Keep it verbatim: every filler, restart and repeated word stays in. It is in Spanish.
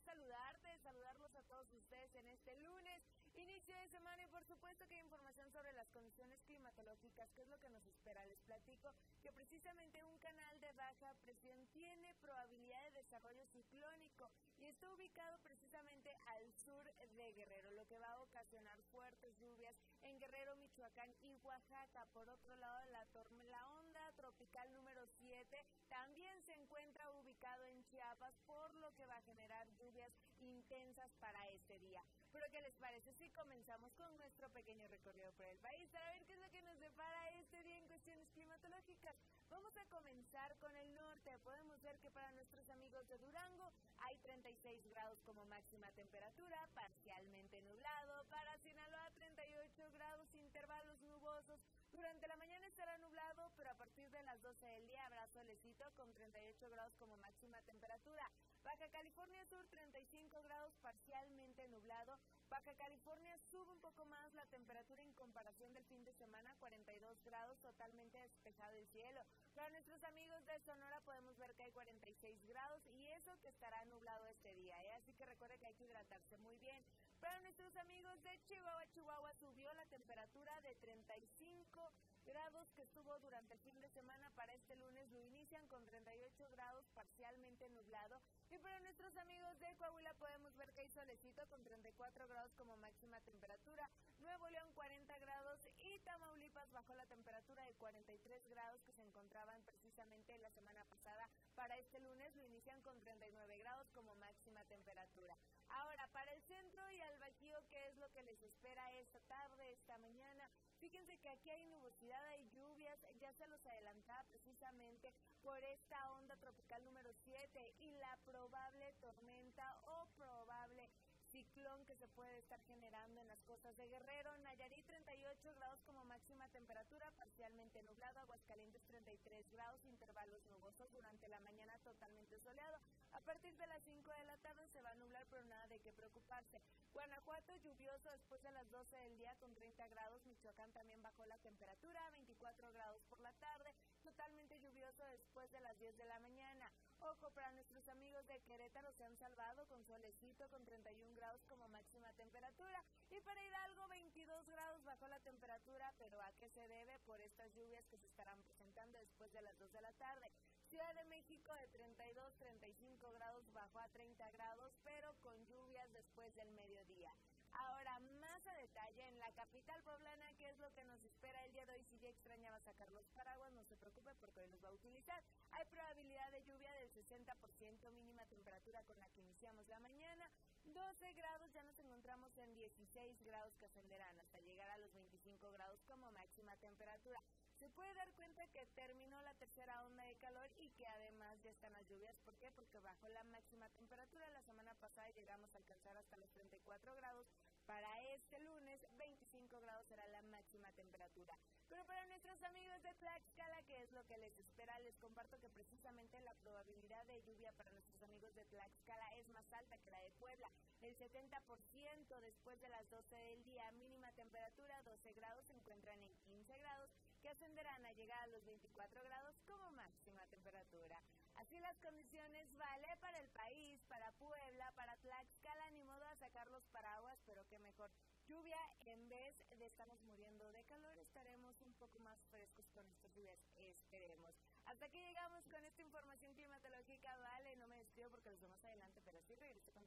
saludarte, saludarlos a todos ustedes en este lunes, inicio de semana y por supuesto que hay información sobre las condiciones climatológicas, que es lo que nos espera. Les platico que precisamente un canal de baja presión tiene probabilidad de desarrollo ciclónico y está ubicado precisamente al sur de Guerrero, lo que va a ocasionar fuertes lluvias en Guerrero, Michoacán y Oaxaca. Por otro lado, la, la onda tropical número siete también se encuentra ubicado en Chiapas, por lo que va a generar lluvias intensas para este día. Pero ¿qué les parece si comenzamos con nuestro pequeño recorrido por el país para ver qué es lo que nos depara este día en cuestiones climatológicas? Vamos a comenzar con el norte. Podemos ver que para nuestros amigos de Durango hay treinta y seis grados como máxima temperatura, parcialmente nublado. Para Sinaloa treinta y ocho grados, intervalos nubosos. Durante la mañana estará nublado, pero a partir de las doce del día habrá solecito con treinta y ocho grados como máxima temperatura. Baja California Sur treinta y cinco grados, parcialmente nublado. Baja California sube un poco más la temperatura en comparación del fin de semana, cuarenta y dos grados, totalmente despejado el cielo. Para nuestros amigos de Sonora podemos ver que hay cuarenta y seis grados y eso que estará nublado este día, ¿eh? Así que recuerde que hay que hidratarse muy bien. Para nuestros amigos de Chihuahua, Chihuahua subió la temperatura de treinta y cinco grados que estuvo durante el fin de semana. Para este lunes lo inician con treinta y ocho grados, parcialmente nublado. Y para nuestros amigos de Coahuila podemos ver que hay solecito con treinta y cuatro grados como máxima temperatura. Nuevo León cuarenta grados y Tamaulipas bajó la temperatura de cuarenta y tres grados que se encontraban precisamente la semana pasada. Para este lunes lo inician con treinta y nueve grados como máxima temperatura. Ahora, para el centro y al Bajío, ¿qué es lo que les espera esta tarde, esta mañana? Fíjense que aquí hay nubosidad, hay lluvias, ya se los adelantaba precisamente por esta onda tropical número siete y la probable tormenta o probable ciclón que se puede estar generando en las costas de Guerrero. Nayarit treinta y ocho grados como máxima temperatura, parcialmente nublado. Aguascalientes treinta y tres grados, intervalos nubosos durante la mañana, totalmente soleado. A partir de las cinco de la tarde se va a nublar, pero nada de qué preocuparse. Guanajuato lluvioso después de las doce del día con treinta grados. Michoacán también bajó la temperatura, veinticuatro grados por la tarde, totalmente lluvioso después de las diez de la mañana. Ojo, para nuestros amigos de Querétaro se han salvado con solecito, con treinta y un grados como máxima temperatura. Y para Hidalgo veintidós grados bajó la temperatura, pero ¿a qué se debe? Por estas lluvias que se estarán presentando después de las dos de la tarde. Ciudad de México de treinta y dos, treinta y cinco grados bajó a treinta grados, pero con lluvias después del mediodía. Ahora, más a detalle, en la capital poblana, ¿qué es lo que nos espera el día de hoy? Si ya extrañaba sacar los paraguas, no se preocupe porque hoy los va a utilizar. Hay probabilidad de lluvia del sesenta por ciento, mínima temperatura con la que iniciamos la mañana. doce grados, ya nos encontramos en dieciséis grados que ascenderán hasta llegar a los veinticinco grados como máxima temperatura. Se puede dar cuenta que terminó la tercera onda de calor y que además ya están las lluvias. ¿Por qué? Porque bajó la máxima temperatura. La semana pasada llegamos a alcanzar hasta los treinta y cuatro grados. Para este lunes, veinticinco grados será la máxima temperatura. Pero para nuestros amigos de Tlaxcala, ¿qué es lo que les espera? Les comparto que precisamente la probabilidad de lluvia para nuestros amigos de Tlaxcala es más alta que la de Puebla. El setenta por ciento después de las doce del día, mínima temperatura doce grados, se encuentran en quince grados, que ascenderán a llegar a los veinticuatro grados como máxima temperatura. Así las condiciones, vale, para el país, para Puebla, para Tlaxcala, ni modo a sacar los paraguas, pero qué mejor. Lluvia, en vez de estarnos muriendo de calor, estaremos un poco más frescos con estas lluvias, esperemos. Hasta aquí llegamos con esta información climatológica, vale, no me despido porque los veo más adelante, pero sí regreso con